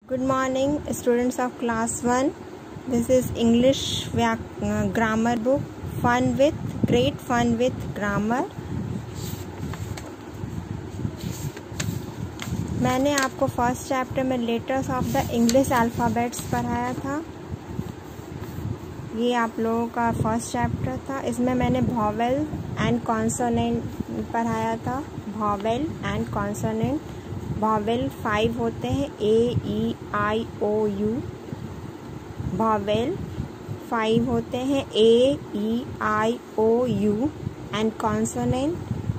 Good morning, students of class 1. This is English grammar book. Great fun with grammar. मैंने आपको first chapter में letters of the English alphabets पढ़ाया था। ये आप लोगों का फर्स्ट चैप्टर था। इसमें मैंने वॉवेल एंड कॉन्सोनेंट पढ़ाया था। Vowel and consonant. वॉवेल 5 होते हैं, A-E-I-O-U। वॉवेल 5 होते हैं, A-E-I-O-U and consonant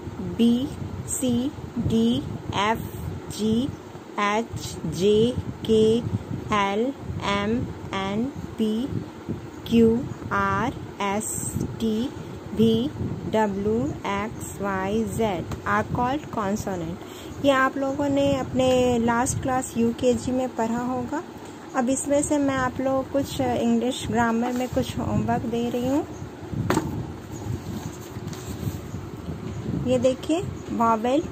B-C-D-F-G-H-I-L-M-N-P-Q-R-S-T-V-W-X-Y-Z are called consonant. ये आप लोगों ने अपने लास्ट क्लास UKG में पढ़ा होगा। अब इसमें से मैं आप लोगों को कुछ इंग्लिश ग्रामर में कुछ होमवर्क दे रही हूँ। ये देखिए, vowel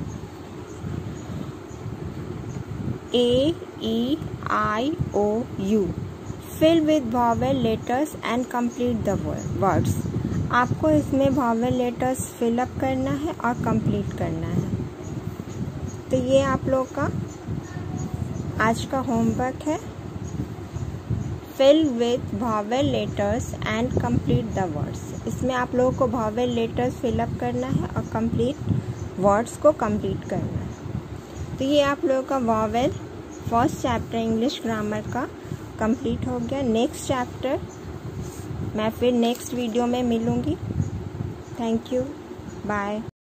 A-E-I-O-U fill with vowel letters and complete the words. आपको इसमें वॉवेल लेटर्स फिलअप करना है और कंप्लीट करना है। तो ये आप लोग का आज का होमवर्क है। Fill with vowel letters and complete the words. इसमें आप लोगों को वॉवेल लेटर्स फिलअप करना है और कंप्लीट वर्ड्स को कंप्लीट करना है। तो ये आप लोगों का vowel first chapter English grammar का कंप्लीट हो गया। नेक्स्ट चैप्टर मैं फिर नेक्स्ट वीडियो में मिलूँगी। Thank you, bye.